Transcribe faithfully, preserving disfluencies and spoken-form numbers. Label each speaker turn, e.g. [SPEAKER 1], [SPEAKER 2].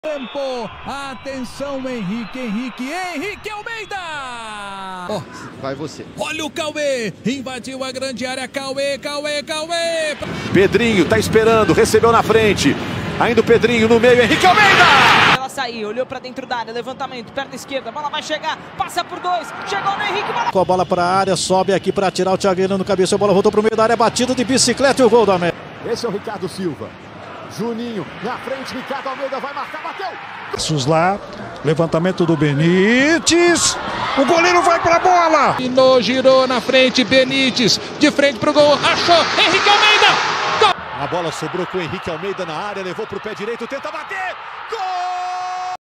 [SPEAKER 1] Tempo, atenção Henrique, Henrique, Henrique Almeida!
[SPEAKER 2] Oh, vai você.
[SPEAKER 1] Olha o Cauê, invadiu a grande área, Cauê, Cauê, Cauê!
[SPEAKER 3] Pedrinho tá esperando, recebeu na frente, ainda o Pedrinho no meio, Henrique Almeida!
[SPEAKER 4] Ela saiu, olhou pra dentro da área, levantamento, perna esquerda, bola vai chegar, passa por dois, chegou no Henrique, bola...
[SPEAKER 5] Com a bola pra área, sobe aqui pra tirar o Thiaguinho no cabeça, a bola voltou pro meio da área, batida de bicicleta e o gol do América.
[SPEAKER 3] Esse é o Ricardo Silva. Juninho, na frente, Ricardo Almeida vai marcar, bateu!
[SPEAKER 5] Passos lá, levantamento do Benítez, o goleiro vai pra bola!
[SPEAKER 1] Girou, girou na frente, Benítez, de frente pro gol, achou, Henrique Almeida! Gol!
[SPEAKER 3] A bola sobrou com o Henrique Almeida na área, levou pro pé direito, tenta bater, gol!